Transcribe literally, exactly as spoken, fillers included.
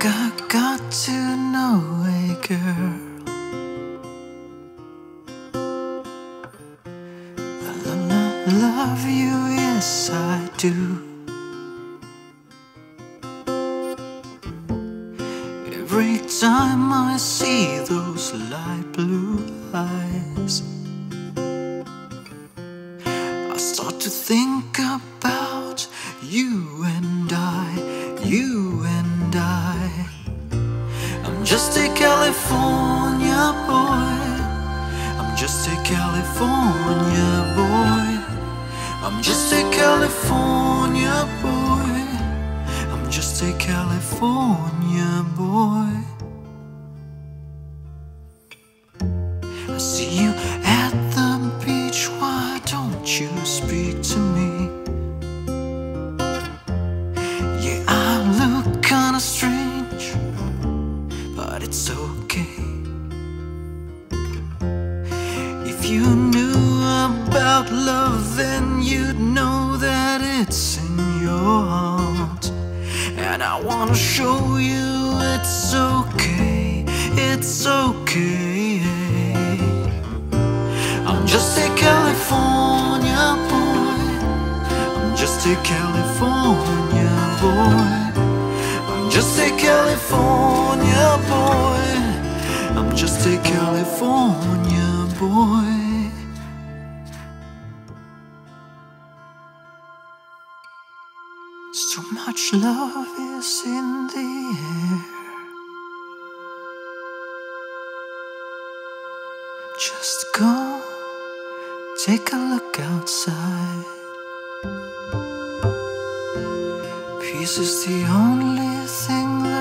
I got to know a girl. I love, love you, yes I do. Every time I see those light blue eyes, I start to think about you and I, you and I. I'm just a California boy, I'm just a California boy, I'm just a California boy, I'm just a California boy. I see you at the beach, why don't you speak to me? Yeah, I look kinda strange, but it's okay. If you knew about love, then you'd know that it's in your heart. And I wanna show you it's okay, it's okay. I'm just a California boy, I'm just a California boy, I'm just a California boy, I'm just a California boy. So much love is in the air. Just go, take a look outside. Peace is the only thing